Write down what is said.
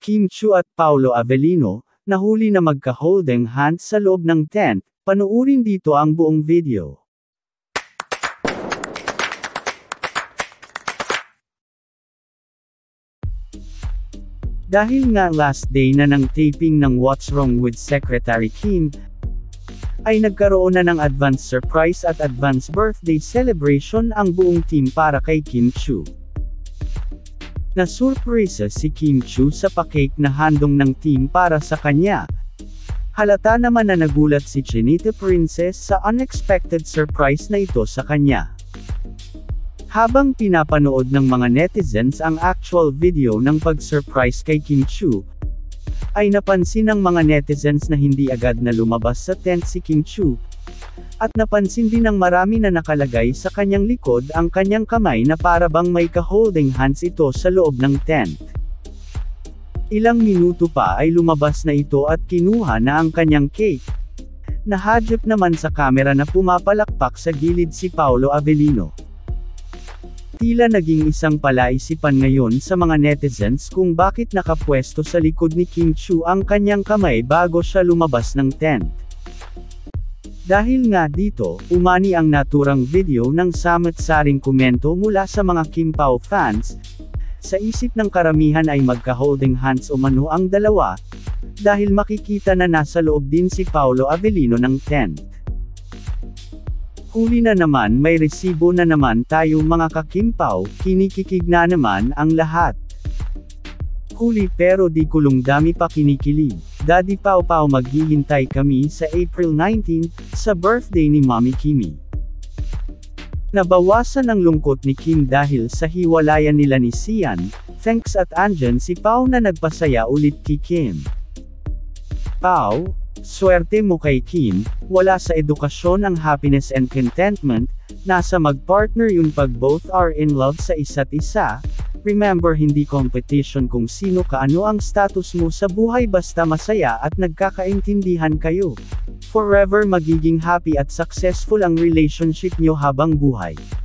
Kim Chiu at Paolo Avellino, nahuli na magka-holding hands sa loob ng tent. Panoorin dito ang buong video. Dahil nga last day na ng taping ng What's Wrong with Secretary Kim, ay nagkaroon na ng advance surprise at advance birthday celebration ang buong team para kay Kim Chiu. Nasurpresa si Kim Chiu sa pa-cake na handong ng team para sa kanya. Halata naman na nagulat si Chinita Princess sa unexpected surprise na ito sa kanya. Habang pinapanood ng mga netizens ang actual video ng pag-surprise kay Kim Chiu, ay napansin ng mga netizens na hindi agad na lumabas sa tent si Kim Chiu, at napansin din ng marami na nakalagay sa kanyang likod ang kanyang kamay na para bang may ka-holding hands ito sa loob ng tent. Ilang minuto pa ay lumabas na ito at kinuha na ang kanyang cake. Nahadyap naman sa kamera na pumapalakpak sa gilid si Paolo Avellino. Tila naging isang palaisipan ngayon sa mga netizens kung bakit nakapwesto sa likod ni Kim Chiu ang kanyang kamay bago siya lumabas ng tent. Dahil nga dito, umani ang naturang video ng samot-saring komento mula sa mga Kim Pao fans. Sa isip ng karamihan ay magka-holding hands umano ang dalawa, dahil makikita na nasa loob din si Paolo Avellino ng tent. Huli na naman, may resibo na naman tayo mga ka-Kim Pao, kinikikig na naman ang lahat. Huli pero di kulong dami pa kinikilig. Daddy Pao Pao, maghihintay kami sa April 19, sa birthday ni Mommy Kimi. Nabawasan ang lungkot ni Kim dahil sa hiwalayan nila ni Sian, thanks at andyan si Pao na nagpasaya ulit kay Kim. Pao, swerte mo kay Kim, wala sa edukasyon ang happiness and contentment, nasa mag-partner yun pag both are in love sa isa't isa. Remember, hindi competition kung sino ka, ano ang status mo sa buhay, basta masaya at nagkakaintindihan kayo. Forever magiging happy at successful ang relationship nyo habang buhay.